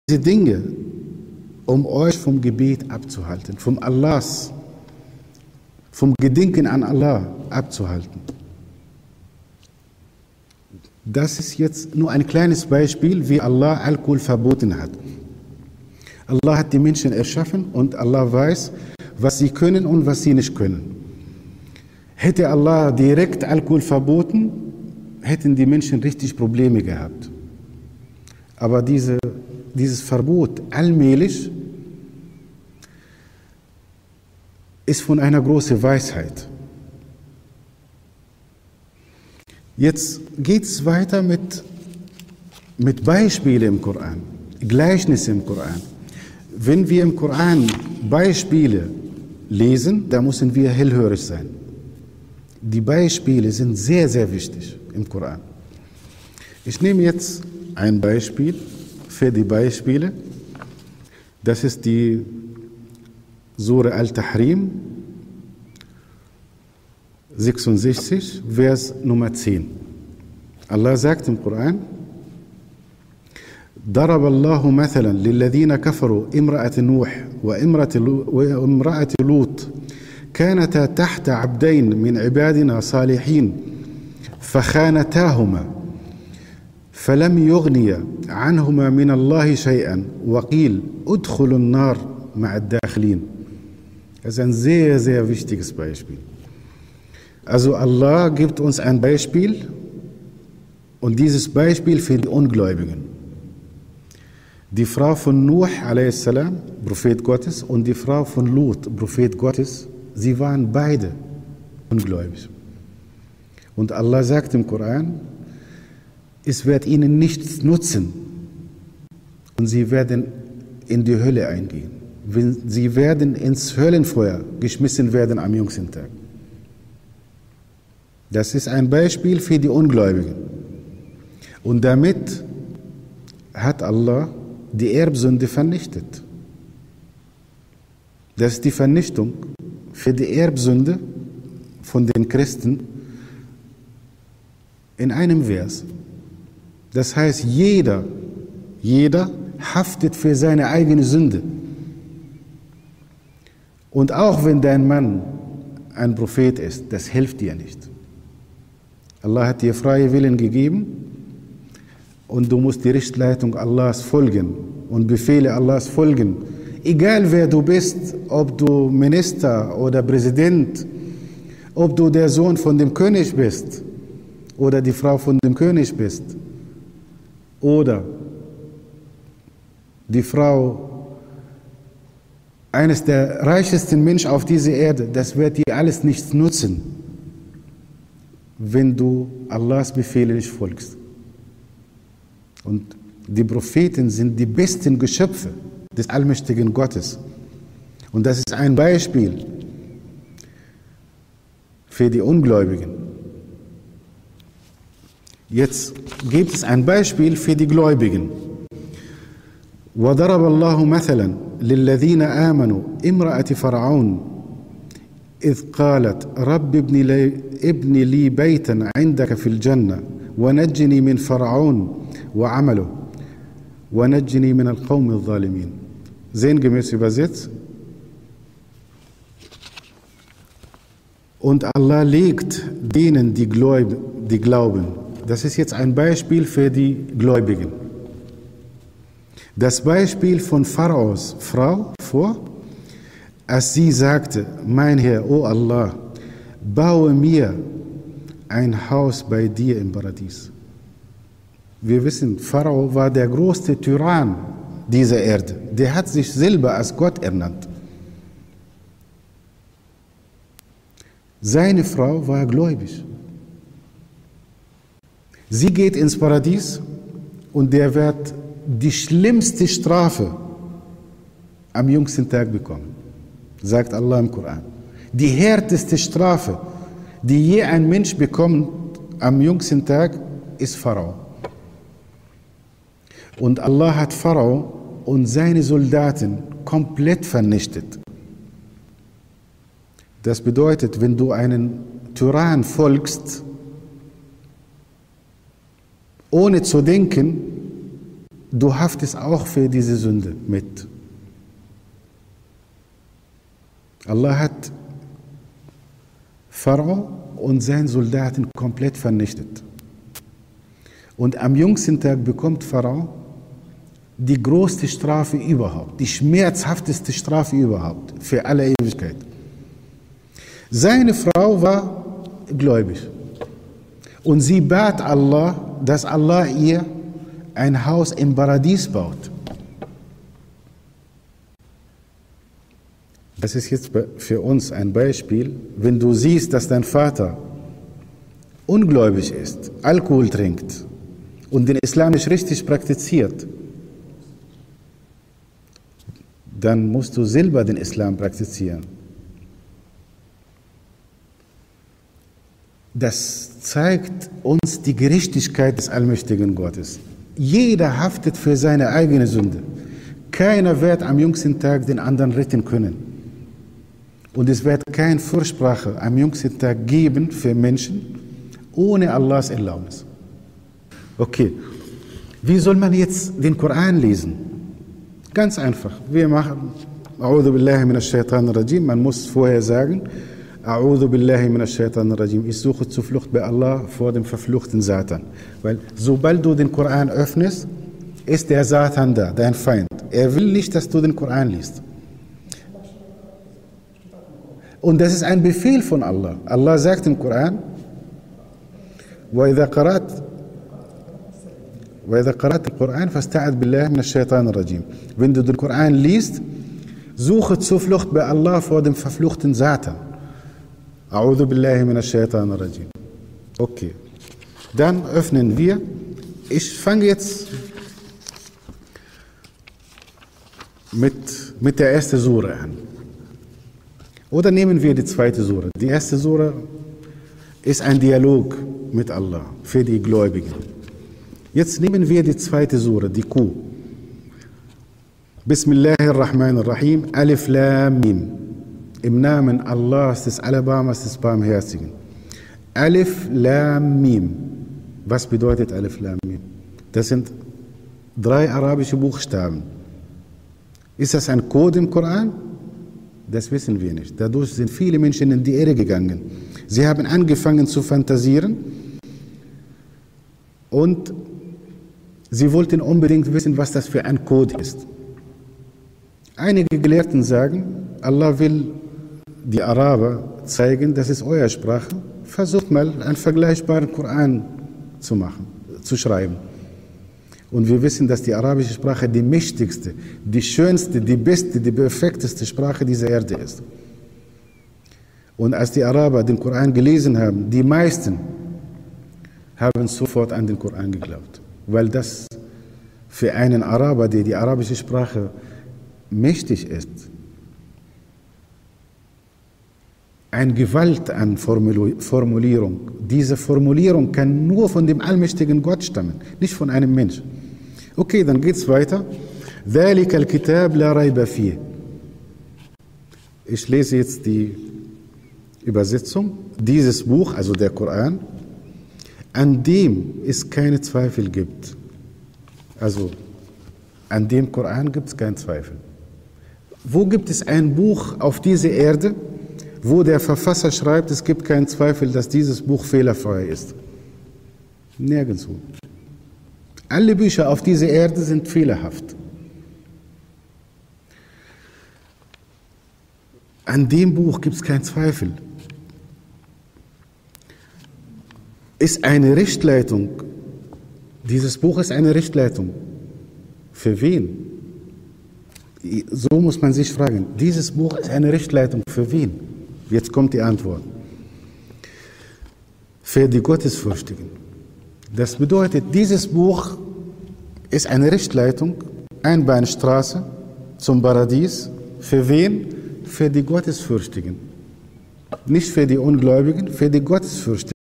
diese Dinge, um euch vom Gebet abzuhalten, vom Gedenken an Allah abzuhalten. Das ist jetzt nur ein kleines Beispiel, wie Allah Alkohol verboten hat. Allah hat die Menschen erschaffen und Allah weiß, was sie können und was sie nicht können. Hätte Allah direkt Alkohol verboten, hätten die Menschen richtig Probleme gehabt. Aber dieses Verbot allmählich ist von einer großen Weisheit. Jetzt geht es weiter mit Beispielen im Koran, Gleichnisse im Koran. Wenn wir im Koran Beispiele lesen, dann müssen wir hellhörig sein. Die Beispiele sind sehr, sehr wichtig im Koran. Ich nehme jetzt ein Beispiel für die Beispiele. Das ist die Sure Al-Tahrim, 66, Vers Nummer 10. Allah sagt im Koran: ضرب الله مثلا للذين كفروا امرأة نوح وامرأة لوط كانتا تحت عبدين من عبادنا صالحين فخانتاهما فلم يغنيا عنهما من الله شيئا وقيل ادخلوا النار مع الداخلين. Das ist ein sehr, sehr wichtiges Beispiel. Also Allah gibt uns ein Beispiel und dieses Beispiel für die Ungläubigen. Die Frau von Nuh a.s., Prophet Gottes, und die Frau von Lut, Prophet Gottes, sie waren beide ungläubig. Und Allah sagt im Koran, es wird ihnen nichts nutzen und sie werden in die Hölle eingehen. Sie werden ins Höllenfeuer geschmissen werden am jüngsten Tag. Das ist ein Beispiel für die Ungläubigen. Und damit hat Allah die Erbsünde vernichtet. Das ist die Vernichtung für die Erbsünde von den Christen in einem Vers. Das heißt, jeder haftet für seine eigene Sünde. Und auch wenn dein Mann ein Prophet ist, das hilft dir nicht. Allah hat dir freie Willen gegeben und du musst die Richtleitung Allahs folgen und Befehle Allahs folgen. Egal wer du bist, ob du Minister oder Präsident, ob du der Sohn von dem König bist oder die Frau von dem König bist oder die Frau eines der reichsten Menschen auf dieser Erde, das wird dir alles nichts nutzen, wenn du Allahs Befehle nicht folgst. Und die Propheten sind die besten Geschöpfe des allmächtigen Gottes. Und das ist ein Beispiel für die Ungläubigen. Jetzt gibt es ein Beispiel für die Gläubigen. وضرب الله مثلا للذين آمنوا امرأة فرعون إذ قالت رب ابن لي بيتا عندك في الجنة ونجني من فرعون وعمله ونجني من القوم الظالمين. Sinngemäß übersetzt. Und Allah legt denen, die glauben. Das ist jetzt ein Beispiel für die Gläubigen. Das Beispiel von Pharaos Frau vor, als sie sagte, mein Herr, o Allah, baue mir ein Haus bei dir im Paradies. Wir wissen, Pharao war der größte Tyrann dieser Erde. Der hat sich selber als Gott ernannt. Seine Frau war gläubig. Sie geht ins Paradies und der wird die schlimmste Strafe am jüngsten Tag bekommen, sagt Allah im Koran. Die härteste Strafe, die je ein Mensch bekommt am jüngsten Tag, ist Pharao. Und Allah hat Pharao und seine Soldaten komplett vernichtet. Das bedeutet, wenn du einen Tyrann folgst, ohne zu denken, du haftest auch für diese Sünde mit. Allah hat Pharao und seine Soldaten komplett vernichtet. Und am jüngsten Tag bekommt Pharao die größte Strafe überhaupt, die schmerzhafteste Strafe überhaupt, für alle Ewigkeit. Seine Frau war gläubig. Und sie bat Allah, dass Allah ihr ein Haus im Paradies baut. Das ist jetzt für uns ein Beispiel, wenn du siehst, dass dein Vater ungläubig ist, Alkohol trinkt und den Islam nicht richtig praktiziert, dann musst du selber den Islam praktizieren. Das zeigt uns die Gerechtigkeit des allmächtigen Gottes. Jeder haftet für seine eigene Sünde. Keiner wird am jüngsten Tag den anderen retten können. Und es wird keine Fürsprache am jüngsten Tag geben für Menschen ohne Allahs Erlaubnis. Okay, wie soll man jetzt den Koran lesen? Ganz einfach. Wir machen A'udhu billahi minash shaitanir rajim. Man muss vorher sagen, A'udhu billahi minash shaitanir rajim. Ich suche Zuflucht bei Allah vor dem verfluchten Satan. Weil sobald du den Koran öffnest, ist der Satan da, dein Feind. Er will nicht, dass du den Koran liest. Und das ist ein Befehl von Allah. Allah sagt im Koran, وَإِذَا قَرَأْتَ الْقُرْآنَ فَاسْتَعِذْ بِاللَّهِ مِنَ الشَّيْطَانِ الرَّجِيمِ. Wenn du den Koran liest, suche Zuflucht bei Allah vor dem verfluchten Satan. أعوذ بالله من الشيطان الرجيم. Okay. Dann öffnen wir. Ich fange jetzt mit der ersten Sure an. Oder nehmen wir die zweite Sure. Die erste Sure ist ein Dialog mit Allah für die Gläubigen. Jetzt nehmen wir die zweite Sure, die Kuh. Bismillahirrahmanirrahim, Alif Lam Mim. Im Namen Allahs des Alabamas des Barmherzigen. Alif Lam Mim. Was bedeutet Alif Lam Mim? Das sind 3 arabische Buchstaben. Ist das ein Code im Koran? Das wissen wir nicht. Dadurch sind viele Menschen in die Irre gegangen. Sie haben angefangen zu fantasieren und sie wollten unbedingt wissen, was das für ein Code ist. Einige Gelehrten sagen, Allah will die Araber zeigen, das ist eure Sprache. Versucht mal, einen vergleichbaren Koran zu machen, zu schreiben. Und wir wissen, dass die arabische Sprache die mächtigste, die schönste, die beste, die perfekteste Sprache dieser Erde ist. Und als die Araber den Koran gelesen haben, die meisten haben sofort an den Koran geglaubt. Weil das für einen Araber, der die arabische Sprache mächtig ist, eine Gewalt an Formulierung. Diese Formulierung kann nur von dem allmächtigen Gott stammen, nicht von einem Menschen. Okay, dann geht's weiter. ذَلِكَ الْكِتَابُ لَا رَيْبَ فِيهِ. Ich lese jetzt die Übersetzung. Dieses Buch, also der Koran, an dem es keine Zweifel gibt. Also an dem Koran gibt es keinen Zweifel. Wo gibt es ein Buch auf dieser Erde, wo der Verfasser schreibt, es gibt keinen Zweifel, dass dieses Buch fehlerfrei ist? Nirgendwo. Alle Bücher auf dieser Erde sind fehlerhaft. An dem Buch gibt es keinen Zweifel. Ist eine Richtleitung. Dieses Buch ist eine Richtleitung. Für wen? So muss man sich fragen. Dieses Buch ist eine Richtleitung für wen? Jetzt kommt die Antwort. Für die Gottesfürchtigen. Das bedeutet, dieses Buch ist eine Richtleitung, Einbahnstraße zum Paradies. Für wen? Für die Gottesfürchtigen. Nicht für die Ungläubigen, für die Gottesfürchtigen.